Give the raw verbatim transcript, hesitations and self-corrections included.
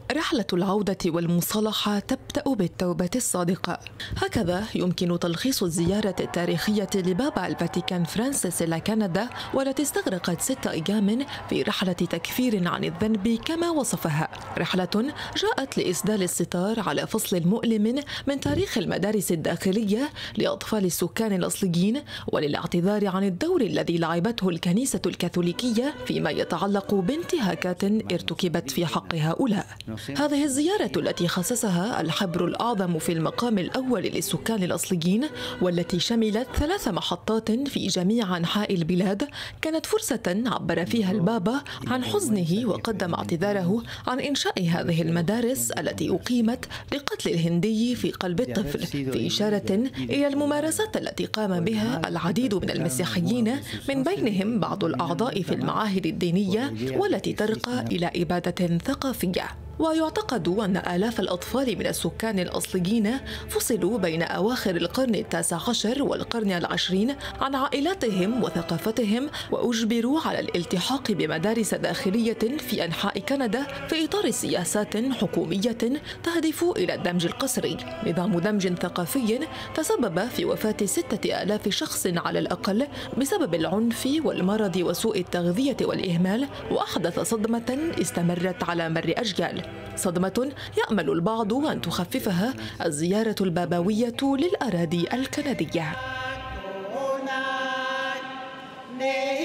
رحلة العودة والمصالحة تبدأ بالتوبة الصادقة. هكذا يمكن تلخيص الزيارة التاريخية لبابا الفاتيكان فرانسيس إلى كندا، والتي استغرقت ستة أيام في رحلة تكفير عن الذنب كما وصفها. رحلة جاءت لإسدال الستار على فصل مؤلم من تاريخ المدارس الداخلية لأطفال السكان الأصليين، وللاعتذار عن الدور الذي لعبته الكنيسة الكاثوليكية فيما يتعلق بانتهاكات ارتكبت في حق هؤلاء. هذه الزيارة التي خصصها الحبر الأعظم في المقام الأول للسكان الأصليين، والتي شملت ثلاث محطات في جميع أنحاء البلاد، كانت فرصة عبر فيها البابا عن حزنه وقدم اعتذاره عن إنشاء هذه المدارس التي أقيمت لقتل الهندي في قلب الطفل، في إشارة إلى الممارسات التي قام بها العديد من المسيحيين، من بينهم بعض الأعضاء في المعاهد الدينية والتي ترقى إلى إبادة ثقافية. ويعتقد أن آلاف الأطفال من السكان الأصليين فصلوا بين أواخر القرن التاسع عشر والقرن العشرين عن عائلاتهم وثقافتهم، وأجبروا على الالتحاق بمدارس داخلية في أنحاء كندا في إطار سياسات حكومية تهدف إلى الدمج القسري. نظام دمج ثقافي تسبب في وفاة ستة آلاف شخص على الأقل بسبب العنف والمرض وسوء التغذية والإهمال، وأحدث صدمة استمرت على مر أجيال، صدمة يأمل البعض أن تخففها الزيارة البابوية للأراضي الكندية.